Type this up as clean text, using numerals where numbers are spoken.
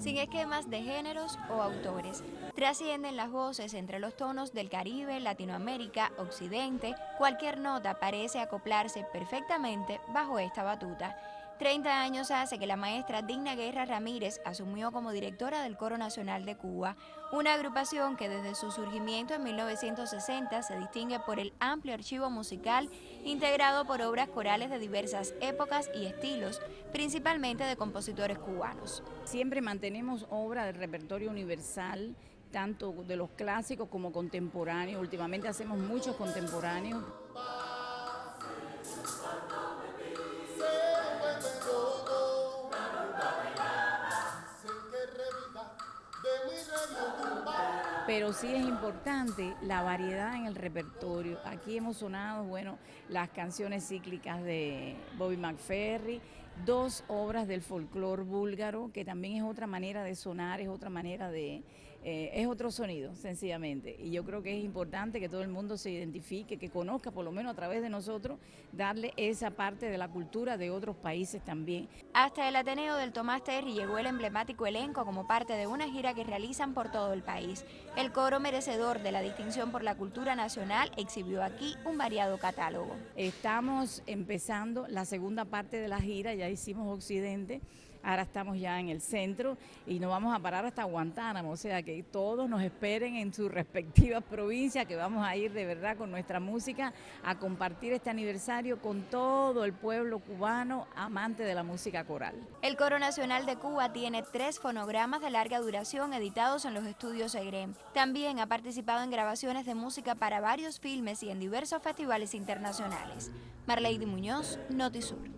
sin esquemas de géneros o autores. Trascienden las voces entre los tonos del Caribe, Latinoamérica, Occidente. Cualquier nota parece acoplarse perfectamente bajo esta batuta. 30 años hace que la maestra Digna Guerra Ramírez asumió como directora del Coro Nacional de Cuba, una agrupación que desde su surgimiento en 1960 se distingue por el amplio archivo musical integrado por obras corales de diversas épocas y estilos, principalmente de compositores cubanos. Siempre mantenemos obras del repertorio universal, tanto de los clásicos como contemporáneos. Últimamente hacemos muchos contemporáneos. Pero sí es importante la variedad en el repertorio. Aquí hemos sonado, bueno, las canciones cíclicas de Bobby McFerrin, 2 obras del folclore búlgaro, que también es otra manera de sonar, es otra manera de... es otro sonido, sencillamente. Y yo creo que es importante que todo el mundo se identifique, que conozca, por lo menos a través de nosotros, darle esa parte de la cultura de otros países también. Hasta el Ateneo del Tomás Terry llegó el emblemático elenco como parte de una gira que realizan por todo el país. El coro, merecedor de la distinción por la cultura nacional, exhibió aquí un variado catálogo. Estamos empezando la segunda parte de la gira, ya hicimos Occidente, ahora estamos ya en el centro y nos vamos a parar hasta Guantánamo, o sea que todos nos esperen en sus respectivas provincias, que vamos a ir de verdad con nuestra música a compartir este aniversario con todo el pueblo cubano amante de la música coral. El Coro Nacional de Cuba tiene 3 fonogramas de larga duración editados en los estudios Egrem. También ha participado en grabaciones de música para varios filmes y en diversos festivales internacionales. Marlady Muñoz, Notisur.